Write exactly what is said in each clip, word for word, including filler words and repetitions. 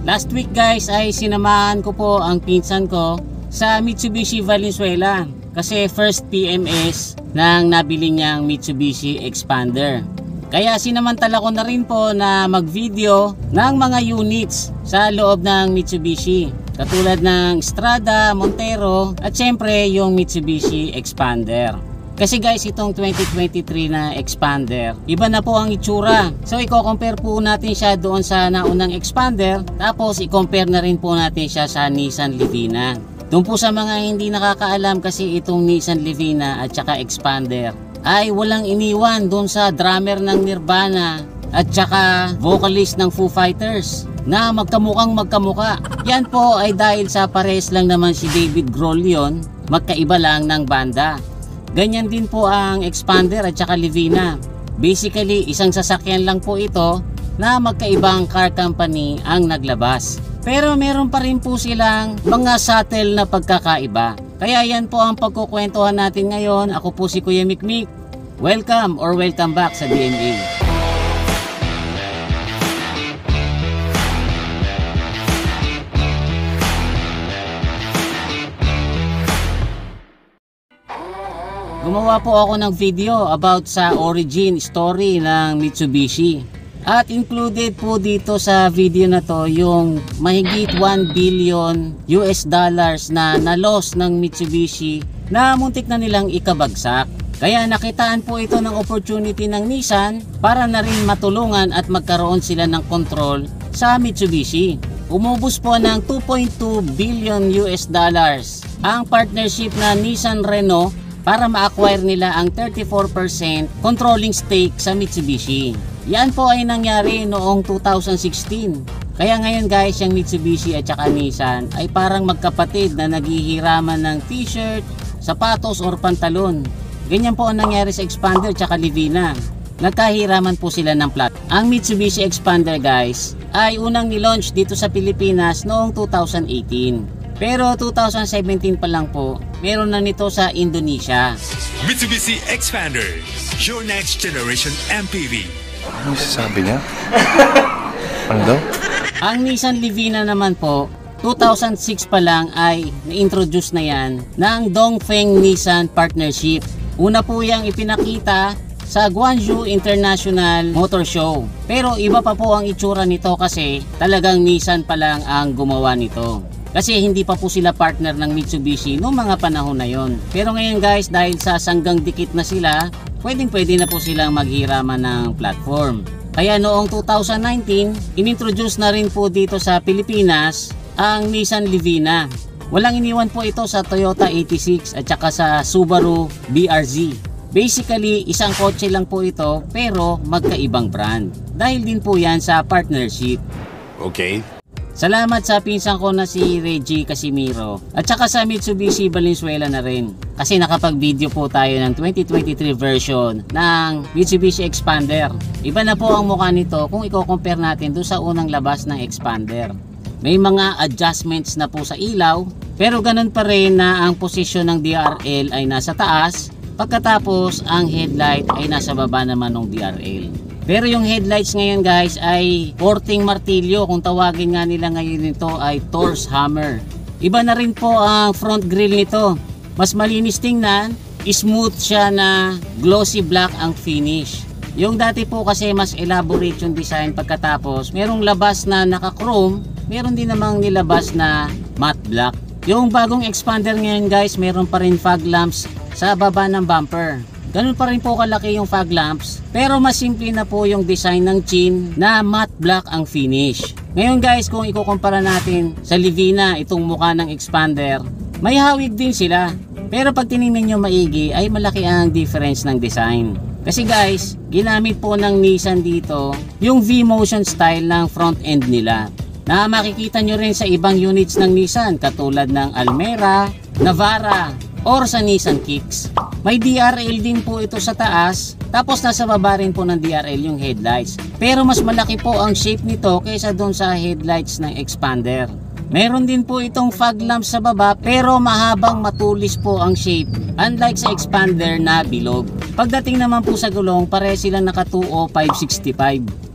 Last week guys ay sinamahan ko po ang pinsan ko sa Mitsubishi Valenzuela kasi first P M S ng nabili niyang Mitsubishi Expander. Kaya sinamantala ko na rin po na mag-video ng mga units sa loob ng Mitsubishi. Katulad ng Strada, Montero at syempre yung Mitsubishi Expander. Kasi guys, itong twenty twenty-three na Expander, iba na po ang itsura. So i-compare po natin siya doon sa naunang Expander, tapos i-compare na rin po natin siya sa Nissan Livina. Doon po sa mga hindi nakakaalam kasi itong Nissan Livina at saka Expander ay walang iniwan doon sa drummer ng Nirvana at saka vocalist ng Foo Fighters na magkamukhang magkamuka. Yan po ay dahil sa pares lang naman si David Grohl yun, magkaiba lang ng banda. Ganyan din po ang Expander at saka Livina. Basically, isang sasakyan lang po ito na magkaibang car company ang naglabas. Pero meron pa rin po silang mga subtle na pagkakaiba. Kaya yan po ang pagkukwentuhan natin ngayon. Ako po si Kuya Mikmik. Welcome or welcome back sa D M A. Gumawa po ako ng video about sa origin story ng Mitsubishi. At included po dito sa video na to yung mahigit one billion U S dollars na na-loss ng Mitsubishi na muntik na nilang ikabagsak. Kaya nakitaan po ito ng opportunity ng Nissan para na rin matulungan at magkaroon sila ng control sa Mitsubishi. Umubos po ng two point two billion U S dollars ang partnership na Nissan-Renault para ma-acquire nila ang thirty-four percent controlling stake sa Mitsubishi. Yan po ay nangyari noong two thousand sixteen. Kaya ngayon guys, yung Mitsubishi at saka Nissan ay parang magkapatid na naghihiraman ng t-shirt, sapatos or pantalon. Ganyan po ang nangyari sa Expander at saka Livina. Nagkahiraman po sila ng plot. Ang Mitsubishi Expander guys ay unang nilaunch dito sa Pilipinas noong two thousand eighteen. Pero two thousand seventeen pa lang po, meron na nito sa Indonesia. Mitsubishi Expander, your next generation M P V. Ano sasabi niya? Ano daw? Ang Nissan Livina naman po, two thousand six pa lang ay na-introduce na yan ng Dongfeng Nissan Partnership. Una po yang ipinakita sa Guangzhou International Motor Show. Pero iba pa po ang itsura nito kasi talagang Nissan pa lang ang gumawa nito. Kasi hindi pa po sila partner ng Mitsubishi noong mga panahon na yon. Pero ngayon guys, dahil sa sanggang dikit na sila, pwedeng pwede na po silang maghiraman ng platform. Kaya noong two thousand nineteen, inintroduce na rin po dito sa Pilipinas ang Nissan Livina. Walang iniwan po ito sa Toyota eighty-six at saka sa Subaru B R Z. Basically, isang kotse lang po ito pero magkaibang brand. Dahil din po yan sa partnership. Okay. Salamat sa pinsan ko na si Reggie Casimiro at saka sa Mitsubishi Valenzuela na rin kasi nakapag-video po tayo ng twenty twenty-three version ng Mitsubishi Expander. Iba na po ang mukha nito kung i-compare natin doon sa unang labas ng Expander. May mga adjustments na po sa ilaw pero ganun pa rin na ang posisyon ng D R L ay nasa taas pagkatapos ang headlight ay nasa baba naman ng D R L. Pero yung headlights ngayon guys ay porting martilyo, kung tawagin nga nila ngayon nito ay Torx hammer. Iba na rin po ang front grille nito. Mas malinis tingnan, smooth siya na glossy black ang finish. Yung dati po kasi mas elaborate yung design pagkatapos merong labas na naka-chrome, meron din namang nilabas na matte black. Yung bagong Expander ngayon guys, meron pa rin fog lamps sa baba ng bumper. Ganun pa rin po kalaki yung fog lamps, pero mas simple na po yung design ng chin na matte black ang finish. Ngayon guys, kung ikukumpara natin sa Livina, itong mukha ng Expander, may hawig din sila. Pero pag tinignan nyo maigi, ay malaki ang difference ng design. Kasi guys, ginamit po ng Nissan dito yung V-motion style ng front end nila, na makikita nyo rin sa ibang units ng Nissan katulad ng Almera, Navara, or sa Nissan Kicks. May D R L din po ito sa taas, tapos nasa baba rin po ng D R L yung headlights. Pero mas malaki po ang shape nito kaysa doon sa headlights ng Expander. Meron din po itong fog lamps sa baba pero mahabang matulis po ang shape, unlike sa Expander na bilog. Pagdating naman po sa gulong, pare silang naka two oh five sixty-five.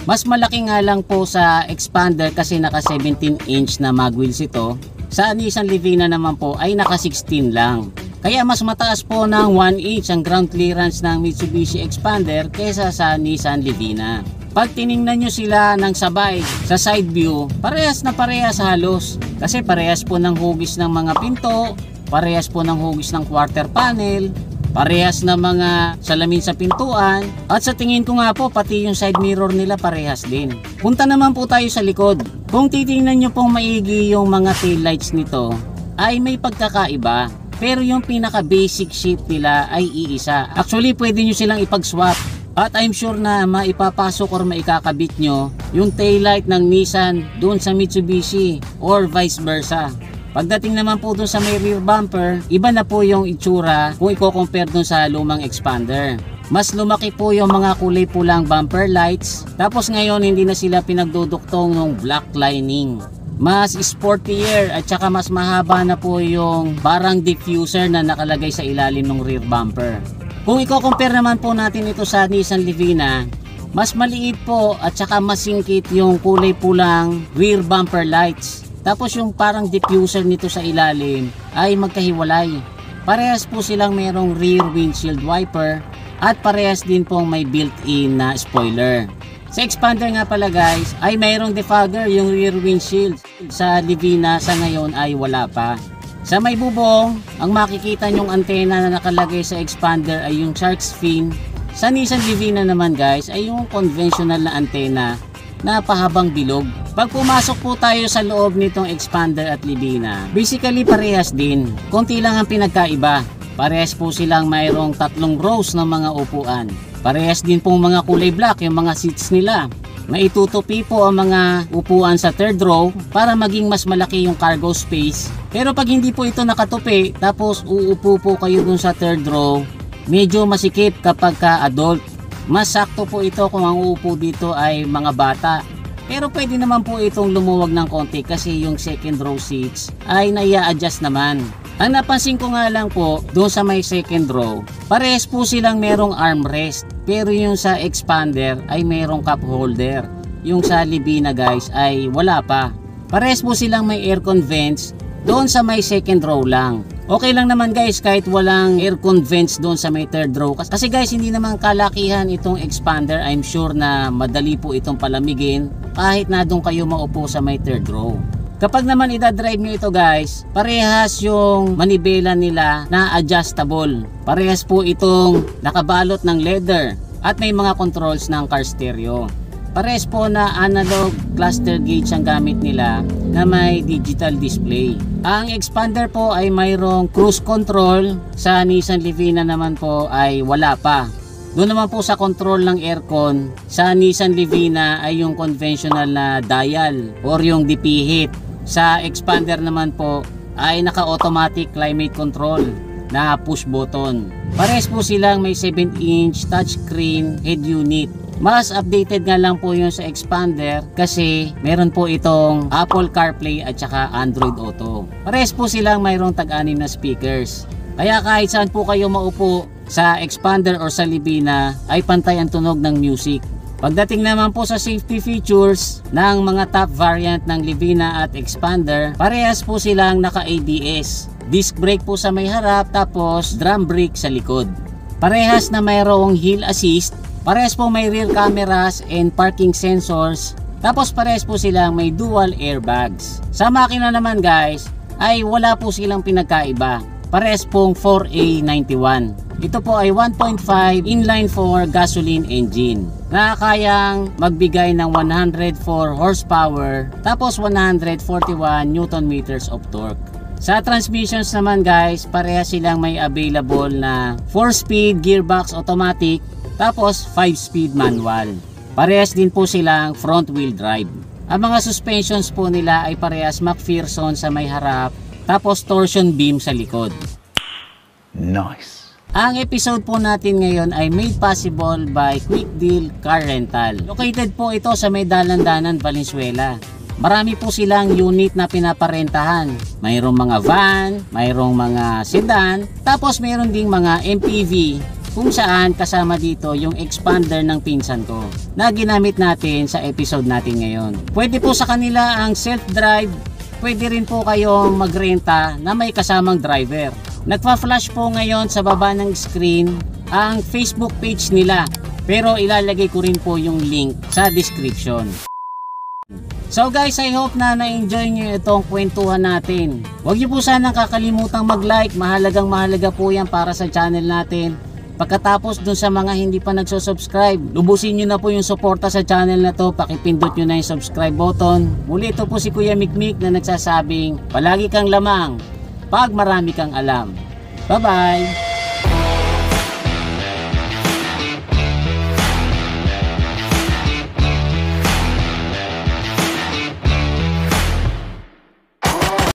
Mas malaki nga lang po sa Expander kasi naka seventeen inch na mag wheels ito. Sa Nissan Livina naman po ay naka sixteen lang. Kaya mas mataas po ng one inch ang ground clearance ng Mitsubishi Expander kaysa sa Nissan Livina. Pag tiningnan nyo sila ng sabay sa side view, parehas na parehas halos. Kasi parehas po ng hugis ng mga pinto, parehas po ng hugis ng quarter panel, parehas na mga salamin sa pintuan, at sa tingin ko nga po pati yung side mirror nila parehas din. Punta naman po tayo sa likod. Kung titingnan nyo pong maigi yung mga taillights nito ay may pagkakaiba, pero yung pinaka basic shape nila ay iisa. Actually pwede nyo silang ipag-swap, at I'm sure na maipapasok or maikakabit nyo yung taillight ng Nissan doon sa Mitsubishi or vice versa. Pagdating naman po dun sa may rear bumper, iba na po yung itsura kung i-compare dun sa lumang Expander. Mas lumaki po yung mga kulay pulang bumper lights, tapos ngayon hindi na sila pinagduduktong ng black lining. Mas sportier at saka mas mahaba na po yung barang diffuser na nakalagay sa ilalim ng rear bumper. Kung i-compare naman po natin ito sa Nissan Livina, mas maliit po at saka masingkit yung kulay pulang rear bumper lights. Tapos yung parang diffuser nito sa ilalim ay magkahiwalay. Parehas po silang merong rear windshield wiper at parehas din pong may built-in na spoiler. Sa Expander nga pala guys ay mayroong defogger yung rear windshield. Sa Livina sa ngayon ay wala pa. Sa may bubong, ang makikita nyong antena na nakalagay sa Expander ay yung shark's fin. Sa Nissan Livina naman guys ay yung conventional na antena na pahabang bilog. Pag pumasok po tayo sa loob nitong Expander at Livina, basically parehas din. Konti lang ang pinagkaiba. Parehas po silang mayroong tatlong rows ng mga upuan. Parehas din pong mga kulay black yung mga seats nila. Maitutupi po ang mga upuan sa third row para maging mas malaki yung cargo space. Pero pag hindi po ito nakatupi tapos uupo po kayo dun sa third row, medyo masikip kapag ka adult. Mas sakto po ito kung ang uupo dito ay mga bata. Pero pwede naman po itong lumuwag ng konti kasi yung second row seats ay nai-adjust naman. Ang napansin ko nga lang po doon sa may second row, parehas po silang merong armrest. Pero yung sa Expander ay merong cup holder. Yung sa Livina guys ay wala pa. Parehas po silang may aircon vents doon sa may second row lang. Okay lang naman guys kahit walang aircon vents doon sa may third row. Kasi guys hindi naman kalakihan itong Expander. I'm sure na madali po itong palamigin kahit na doon kayo maupo sa may third row. Kapag naman idadrive nyo ito guys, parehas yung manibela nila na adjustable. Parehas po itong nakabalot ng leather at may mga controls ng car stereo. Parehas po na analog cluster gauge ang gamit nila na may digital display. Ang Expander po ay mayroong cruise control, sa Nissan Livina naman po ay wala pa. Doon naman po sa control ng aircon, sa Nissan Livina ay yung conventional na dial or yung D P heat. Sa Expander naman po ay naka-automatic climate control na push button. Parehas po silang may seven inch touchscreen head unit. Mas updated nga lang po yung sa Expander kasi meron po itong Apple CarPlay at saka Android Auto. Parehas po silang mayroong tag-anim na speakers. Kaya kahit saan po kayo maupo sa Expander or sa Livina ay pantay ang tunog ng music. Pagdating naman po sa safety features ng mga top variant ng Livina at Expander, parehas po silang naka-A B S. Disc brake po sa may harap tapos drum brake sa likod. Parehas na mayroong hill assist, parehas po may rear cameras and parking sensors, tapos parehas po silang may dual airbags. Sa makina naman guys, ay wala po silang pinagkaiba. Parehas pong four A ninety-one. Ito po ay one point five inline four gasoline engine na kayang magbigay ng one hundred four horsepower tapos one hundred forty-one newton meters of torque. Sa transmissions naman guys, parehas silang may available na four speed gearbox automatic tapos five speed manual. Parehas din po silang front wheel drive. Ang mga suspensions po nila ay parehas McPherson sa may harap tapos torsion beam sa likod. Nice. Ang episode po natin ngayon ay made possible by Quick Deal Car Rental. Located po ito sa may Dalandanan, Valenzuela. Marami po silang unit na pinaparentahan. Mayroong mga van, mayroong mga sedan, tapos mayroon ding mga M P V kung saan kasama dito yung expander ng pinsan ko na ginamit natin sa episode natin ngayon. Pwede po sa kanila ang self-drive, pwede rin po kayong magrenta na may kasamang driver. Nagpa-flash po ngayon sa baba ng screen ang Facebook page nila, pero ilalagay ko rin po yung link sa description. So guys, I hope na na-enjoy nyo itong kwentuhan natin. Huwag nyo po sanang kakalimutang mag-like, mahalagang mahalaga po yan para sa channel natin. Pagkatapos dun sa mga hindi pa nagsusubscribe, lubusin nyo na po yung suporta sa channel na to, pakipindot nyo na yung subscribe button. Muli, ito po si Kuya Mikmik na nagsasabing, palagi kang lamang pag marami kang alam. Bye bye!